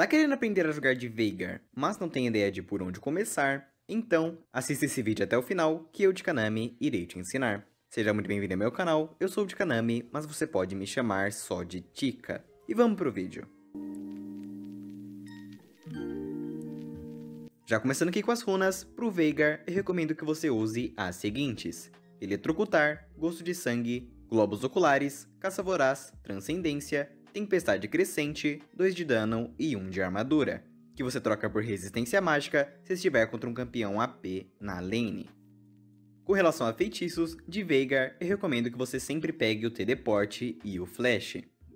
Tá querendo aprender a jogar de Veigar, mas não tem ideia de por onde começar? Então, assista esse vídeo até o final, que eu de Kanami irei te ensinar. Seja muito bem-vindo ao meu canal, eu sou o de Kanami, mas você pode me chamar só de Tika. E vamos pro vídeo. Já começando aqui com as runas, pro Veigar eu recomendo que você use as seguintes: Eletrocutar, Gosto de Sangue, Globos Oculares, Caça Voraz, Transcendência, Tempestade Crescente, 2 de dano e 1 de armadura, que você troca por resistência mágica se estiver contra um campeão AP na lane. Com relação a feitiços, de Veigar eu recomendo que você sempre pegue o Teleporte e o Flash.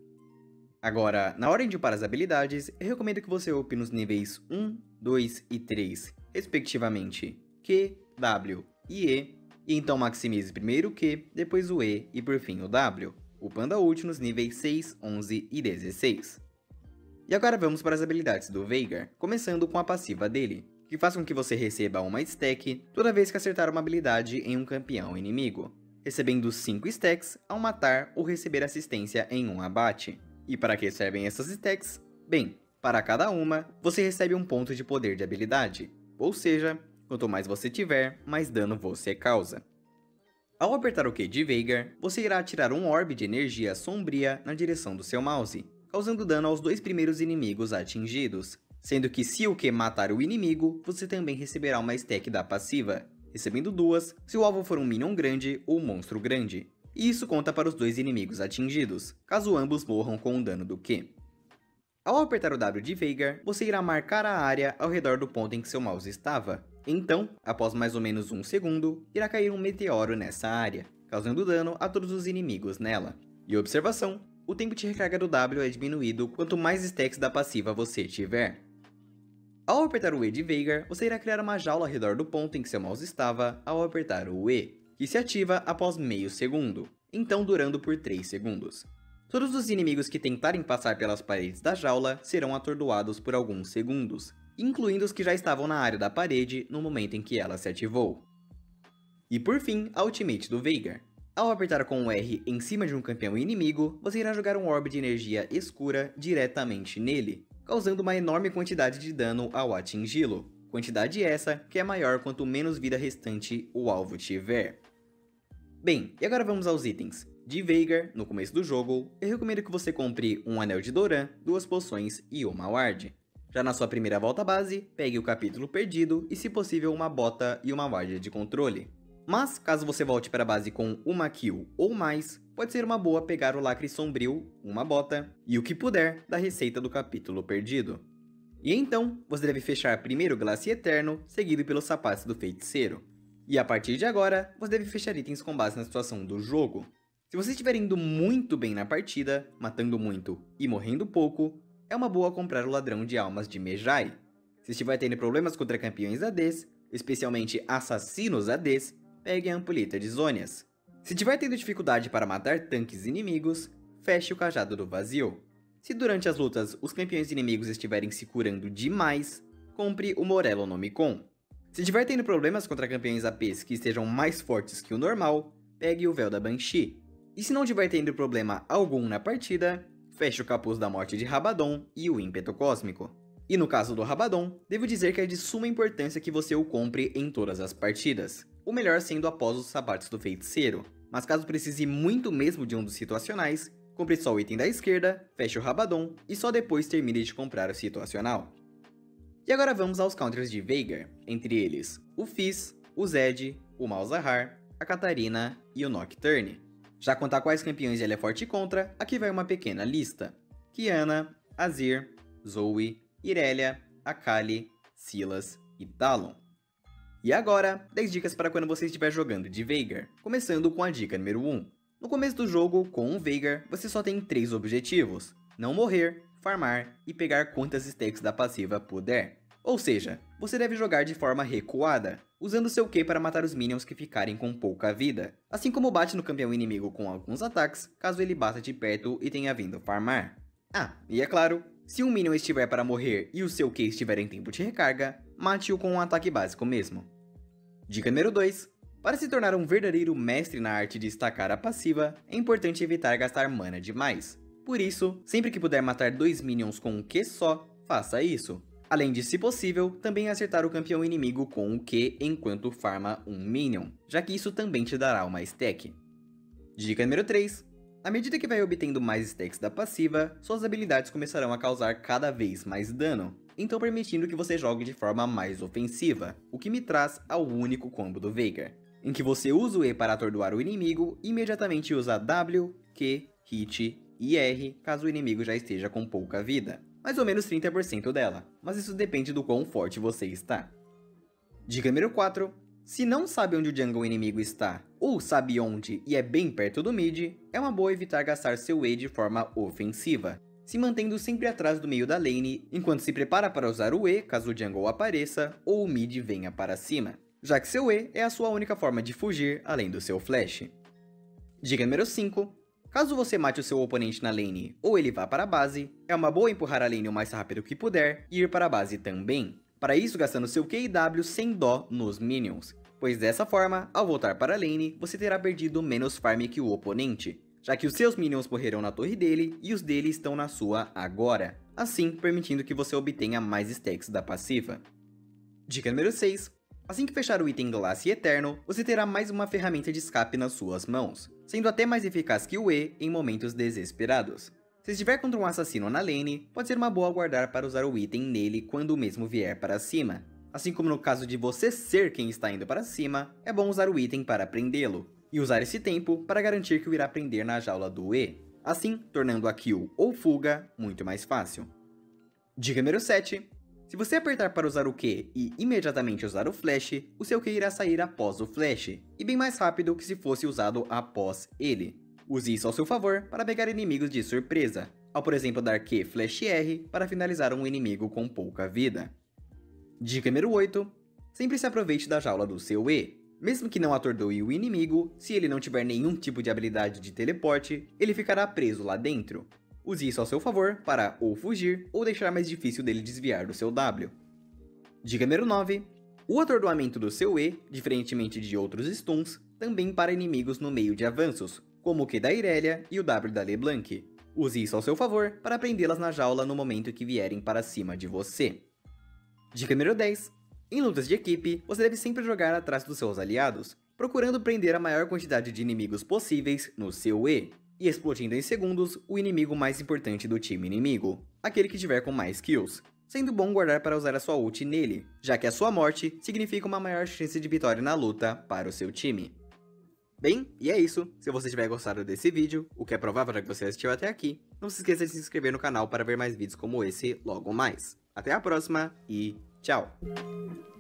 Agora, na ordem de upar as habilidades, eu recomendo que você upe nos níveis 1, 2 e 3, respectivamente Q, W e então maximize primeiro o Q, depois o E e por fim o W, upando a ult nos níveis 6, 11 e 16. E agora vamos para as habilidades do Veigar, começando com a passiva dele, que faz com que você receba uma stack toda vez que acertar uma habilidade em um campeão inimigo, recebendo 5 stacks ao matar ou receber assistência em um abate. E para que servem essas stacks? Bem, para cada uma, você recebe um ponto de poder de habilidade, ou seja, quanto mais você tiver, mais dano você causa. Ao apertar o Q de Veigar, você irá atirar um orbe de energia sombria na direção do seu mouse, causando dano aos 2 primeiros inimigos atingidos, sendo que se o Q matar o inimigo, você também receberá uma stack da passiva, recebendo 2 se o alvo for um minion grande ou monstro grande. E isso conta para os 2 inimigos atingidos, caso ambos morram com o dano do Q. Ao apertar o W de Veigar, você irá marcar a área ao redor do ponto em que seu mouse estava. Então, após mais ou menos 1 segundo, irá cair um meteoro nessa área, causando dano a todos os inimigos nela. E observação, o tempo de recarga do W é diminuído quanto mais stacks da passiva você tiver. Ao apertar o E de Veigar, você irá criar uma jaula ao redor do ponto em que seu mouse estava ao apertar o E, que se ativa após meio segundo, então durando por 3 segundos. Todos os inimigos que tentarem passar pelas paredes da jaula serão atordoados por alguns segundos, incluindo os que já estavam na área da parede no momento em que ela se ativou. E por fim, a ultimate do Veigar. Ao apertar com o R em cima de um campeão inimigo, você irá jogar um orbe de energia escura diretamente nele, causando uma enorme quantidade de dano ao atingi-lo. Quantidade essa que é maior quanto menos vida restante o alvo tiver. Bem, e agora vamos aos itens. De Veigar, no começo do jogo, eu recomendo que você compre um anel de Doran, 2 poções e uma ward. Já na sua primeira volta base, pegue o capítulo perdido e, se possível, uma bota e uma ward de controle. Mas, caso você volte para a base com uma kill ou mais, pode ser uma boa pegar o lacre sombrio, uma bota e o que puder da receita do capítulo perdido. E então, você deve fechar primeiro o Glace Eterno, seguido pelos sapatos do feiticeiro. E a partir de agora, você deve fechar itens com base na situação do jogo. Se você estiver indo muito bem na partida, matando muito e morrendo pouco, é uma boa comprar o Ladrão de Almas de Mejai. Se estiver tendo problemas contra campeões ADs, especialmente assassinos ADs, pegue a Ampulheta de Zhonya's. Se estiver tendo dificuldade para matar tanques inimigos, feche o Cajado do Vazio. Se durante as lutas os campeões inimigos estiverem se curando demais, compre o Morello no Micon. Se estiver tendo problemas contra campeões APs que estejam mais fortes que o normal, pegue o Véu da Banshee. E se não estiver tendo problema algum na partida, feche o Capuz da Morte de Rabadon e o Ímpeto Cósmico. E no caso do Rabadon, devo dizer que é de suma importância que você o compre em todas as partidas, o melhor sendo após os sapatos do feiticeiro, mas caso precise muito mesmo de um dos situacionais, compre só o item da esquerda, feche o Rabadon e só depois termine de comprar o situacional. E agora vamos aos counters de Veigar, entre eles o Fizz, o Zed, o Malzahar, a Katarina e o Nocturne. Já quanto a quais campeões ele é forte contra, aqui vai uma pequena lista: Qiyana, Azir, Zoe, Irelia, Akali, Sylas e Talon. E agora, 10 dicas para quando você estiver jogando de Veigar, começando com a dica número 1. No começo do jogo, com o Veigar, você só tem 3 objetivos: não morrer, farmar e pegar quantas stacks da passiva puder. Ou seja, você deve jogar de forma recuada, usando seu Q para matar os minions que ficarem com pouca vida, assim como bate no campeão inimigo com alguns ataques, caso ele bata de perto e tenha vindo farmar. Ah, e é claro, se um minion estiver para morrer e o seu Q estiver em tempo de recarga, mate-o com um ataque básico mesmo. Dica número 2. Para se tornar um verdadeiro mestre na arte de estacar a passiva, é importante evitar gastar mana demais. Por isso, sempre que puder matar 2 minions com um Q só, faça isso. Além de, se possível, também acertar o campeão inimigo com o Q enquanto farma um minion, já que isso também te dará uma stack. Dica número 3. À medida que vai obtendo mais stacks da passiva, suas habilidades começarão a causar cada vez mais dano, então permitindo que você jogue de forma mais ofensiva, o que me traz ao único combo do Veigar, em que você usa o E para atordoar o inimigo e imediatamente usa W, Q, Hit e R caso o inimigo já esteja com pouca vida, mais ou menos 30% dela, mas isso depende do quão forte você está. Dica número 4. Se não sabe onde o jungle inimigo está, ou sabe onde e é bem perto do mid, é uma boa evitar gastar seu E de forma ofensiva, se mantendo sempre atrás do meio da lane, enquanto se prepara para usar o E caso o jungle apareça ou o mid venha para cima, já que seu E é a sua única forma de fugir além do seu flash. Dica número 5. Caso você mate o seu oponente na lane ou ele vá para a base, é uma boa empurrar a lane o mais rápido que puder e ir para a base também. Para isso, gastando seu Q e W sem dó nos minions, pois dessa forma, ao voltar para a lane, você terá perdido menos farm que o oponente, já que os seus minions morreram na torre dele e os dele estão na sua agora, assim permitindo que você obtenha mais stacks da passiva. Dica número 6. Assim que fechar o item Glace Eterno, você terá mais uma ferramenta de escape nas suas mãos, sendo até mais eficaz que o E em momentos desesperados. Se estiver contra um assassino na lane, pode ser uma boa guardar para usar o item nele quando o mesmo vier para cima. Assim como no caso de você ser quem está indo para cima, é bom usar o item para prendê-lo, e usar esse tempo para garantir que o irá prender na jaula do E, assim tornando a kill ou fuga muito mais fácil. Dica número 7. Se você apertar para usar o Q e imediatamente usar o flash, o seu Q irá sair após o flash, e bem mais rápido que se fosse usado após ele. Use isso ao seu favor para pegar inimigos de surpresa, ao por exemplo dar Q flash R para finalizar um inimigo com pouca vida. Dica número 8. Sempre se aproveite da jaula do seu E. Mesmo que não atordoe o inimigo, se ele não tiver nenhum tipo de habilidade de teleporte, ele ficará preso lá dentro. Use isso ao seu favor para ou fugir ou deixar mais difícil dele desviar do seu W. Dica número 9. O atordoamento do seu E, diferentemente de outros stuns, também para inimigos no meio de avanços, como o Q da Irelia e o W da LeBlanc. Use isso ao seu favor para prendê-las na jaula no momento que vierem para cima de você. Dica número 10. Em lutas de equipe, você deve sempre jogar atrás dos seus aliados, procurando prender a maior quantidade de inimigos possíveis no seu E, e explodindo em segundos o inimigo mais importante do time inimigo, aquele que tiver com mais kills, sendo bom guardar para usar a sua ult nele, já que a sua morte significa uma maior chance de vitória na luta para o seu time. Bem, e é isso. Se você tiver gostado desse vídeo, o que é provável já que você assistiu até aqui, não se esqueça de se inscrever no canal para ver mais vídeos como esse logo mais. Até a próxima e tchau!